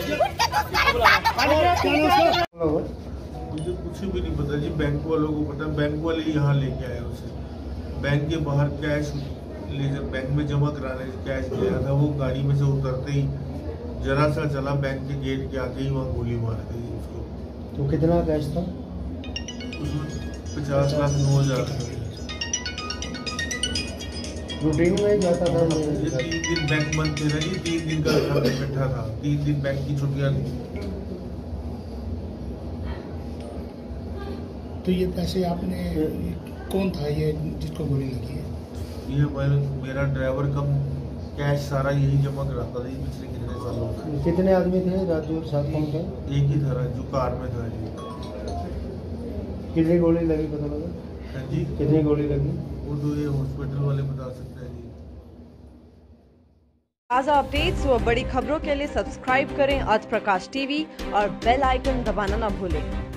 मुझे कुछ भी नहीं पता जी, बैंक वालों को पता, बैंक वाले यहाँ लेके आए उसे। बैंक के बाहर कैश लेकर बैंक में जमा कराने कैश गया था, वो गाड़ी में से उतरते ही जरा सा चला, बैंक के गेट के आगे ही वहाँ गोली मार दी उसको। तो कितना कैश था? उसमें 50,09,000। रूटीन में जाता था ये 3 दिन बैंक बंद थे ना जी, 3 दिन का इकट्ठा था, 3 दिन बैंक की छुट्टियां थी। तो ये पैसे आपने, कौन था ये जिसको गोली लगी है? ये मेरा ड्राइवर कम कैश सारा यही जमा कराता था पिछले कितने सालों से। कितने आदमी थे राजू और साथ कौन थे? एक ही था जो कार में था जी। कितनी गोली लगी पता लगा? हाँ जी, कितनी गोली लगी वो तो ये हॉस्पिटल वाले बता सकते हैं जी। ताज़ा अपडेट्स व बड़ी खबरों के लिए सब्सक्राइब करें आज प्रकाश टीवी और बेल आइकन दबाना न भूलें।